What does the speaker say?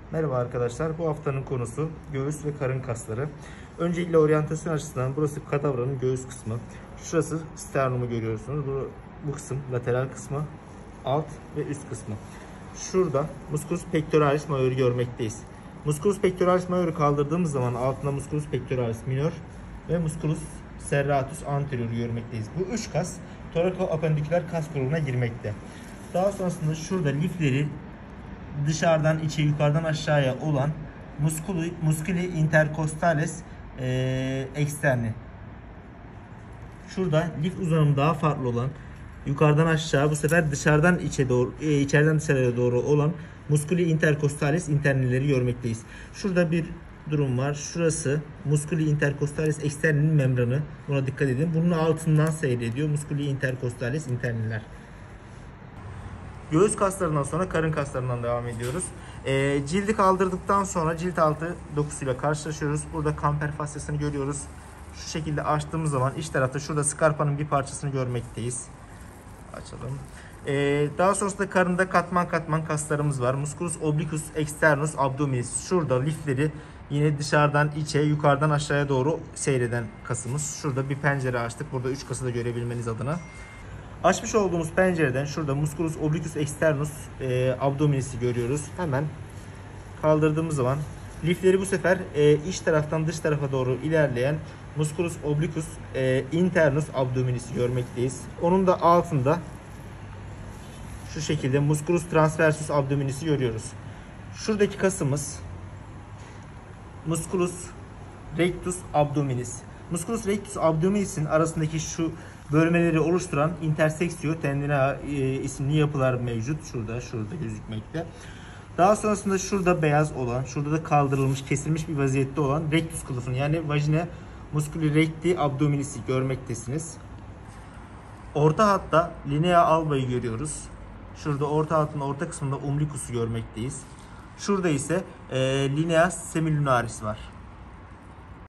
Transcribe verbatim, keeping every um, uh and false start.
Merhaba arkadaşlar. Bu haftanın konusu göğüs ve karın kasları. Öncelikle oryantasyon açısından burası kadavranın göğüs kısmı. Şurası sternumu görüyorsunuz. Bu, bu kısım lateral kısmı, alt ve üst kısmı. Şurada musculus pectoralis major'u görmekteyiz. Musculus pectoralis major'u kaldırdığımız zaman altında musculus pectoralis minor ve musculus serratus anterior'u görmekteyiz. Bu üç kas torakoapendiküler kas grubuna girmekte. Daha sonrasında şurada lifleri dışarıdan içe, yukarıdan aşağıya olan musculi, musculi intercostalis e, externi. Şurada lif uzanımı daha farklı olan, yukarıdan aşağı, bu sefer dışarıdan içe doğru, e, içeriden dışarıya doğru olan musculi intercostalis internileri görmekteyiz. Şurada bir durum var. Şurası musculi intercostalis externinin membranı. Buna dikkat edin. Bunun altından seyrediyor musculi intercostalis interniler. Göğüs kaslarından sonra karın kaslarından devam ediyoruz. E, cildi kaldırdıktan sonra cilt altı dokusuyla karşılaşıyoruz. Burada kamper fasyasını görüyoruz. Şu şekilde açtığımız zaman iç tarafta şurada skarpanın bir parçasını görmekteyiz. Açalım. E, daha sonrasında karında katman katman kaslarımız var. Musculus obliquus externus abdominis. Şurada lifleri yine dışarıdan içe, yukarıdan aşağıya doğru seyreden kasımız. Şurada bir pencere açtık. Burada üç kası da görebilmeniz adına. Açmış olduğumuz pencereden şurada musculus obliquus externus e, abdominis'i görüyoruz. Hemen kaldırdığımız zaman lifleri bu sefer e, iç taraftan dış tarafa doğru ilerleyen musculus obliquus e, internus abdominis'i görmekteyiz. Onun da altında şu şekilde musculus transversus abdominis'i görüyoruz. Şuradaki kasımız musculus rectus abdominis. Musculus rectus abdominis'in arasındaki şu bölmeleri oluşturan interseksio tendina e, isimli yapılar mevcut. Şurada, şurada gözükmekte. Daha sonrasında şurada beyaz olan, şurada da kaldırılmış, kesilmiş bir vaziyette olan rectus kılıfını, yani vajina musculi recti abdominis'i görmektesiniz. Orta hatta linea alba'yı görüyoruz. Şurada orta hattın orta kısmında umbilicus'u görmekteyiz. Şurada ise e, linea semilunaris var.